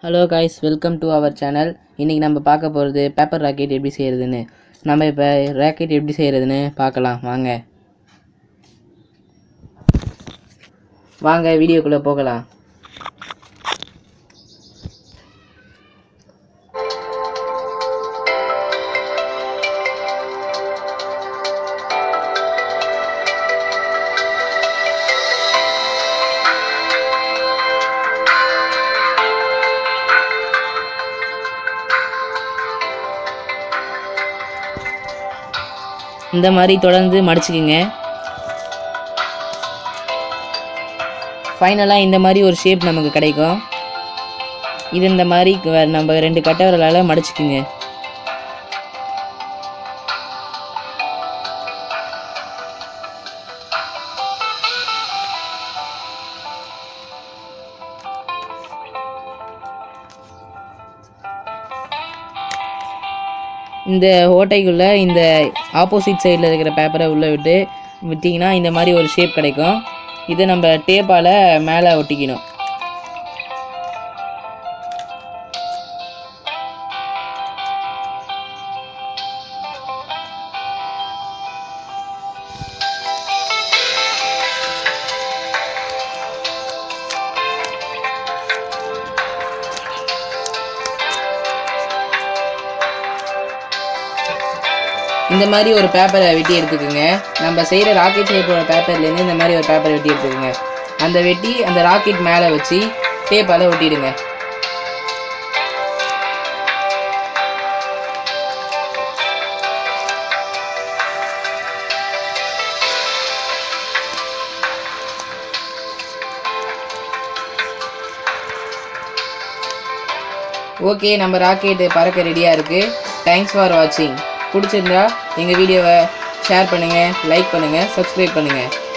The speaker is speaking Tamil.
Hello guys, welcome to our channel. இன்றைக்கி நம்ம பார்க்க போகிறது பேப்பர் ராக்கெட் எப்படி செய்கிறதுன்னு. நம்ம இப்போ ராக்கெட் எப்படி செய்கிறதுன்னு பார்க்கலாம். வாங்க வீடியோக்குள்ளே போகலாம். இந்த மாதிரி தொடர்ந்து மடிச்சுக்குங்க. ஃபைனலாக இந்த மாதிரி ஒரு ஷேப் நமக்கு கிடைக்கும். இது இந்த மாதிரி நம்ம 2 கட்டை விரலால் மடிச்சுக்குங்க. இந்த ஓட்டைக்குள்ளே இந்த ஆப்போசிட் சைடில் இருக்கிற பேப்பரை உள்ளே விட்டிங்கன்னா இந்த மாதிரி ஒரு ஷேப் கிடைக்கும். இதை நம்ம டேப்பால் மேலே ஒட்டிக்கணும். இந்த மாதிரி ஒரு பேப்பரை வெட்டி எடுத்துக்கோங்க. நம்ம செய்கிற ராக்கெட் ஷேப்போட பேப்பர்லேருந்து இந்த மாதிரி ஒரு பேப்பரை வெட்டி எடுத்துக்கோங்க. அந்த ராக்கெட் மேலே வச்சு டேப்பால் ஒட்டிடுங்க. ஓகே, நம்ம ராக்கெட்டு பறக்க ரெடியாக இருக்குது. தேங்க்ஸ் ஃபார் வாட்சிங். பிடிச்சிருந்தா எங்கள் வீடியோவை ஷேர் பண்ணுங்கள், லைக் பண்ணுங்கள், சப்ஸ்கிரைப் பண்ணுங்கள்.